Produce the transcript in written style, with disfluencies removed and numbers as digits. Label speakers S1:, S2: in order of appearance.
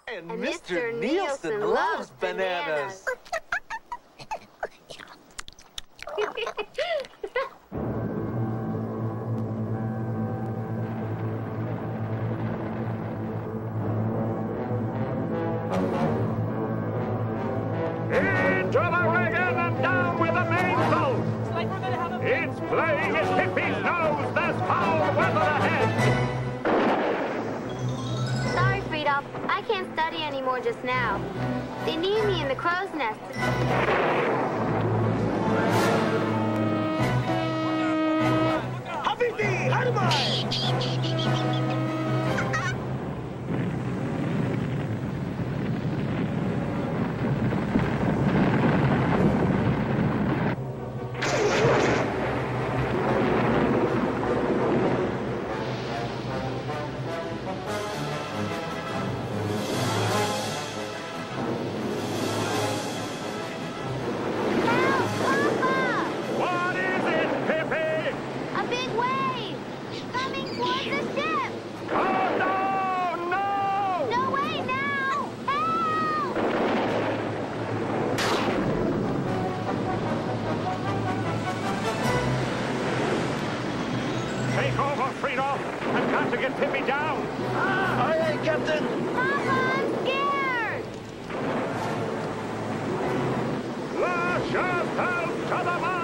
S1: And Mr. Nielsen loves bananas.
S2: Into the wagon and down with the mainsail! It's playing at Pippi's nose! There's foul weather ahead!
S3: Sorry, Friedolf. I can't study anymore just now. They need me in the crow's nest.
S4: Habibi, Harmai!
S2: I've got to get Pippi down.
S4: Aye, aye, Captain.
S3: Papa, I'm scared.
S2: Lash us out to the mouth.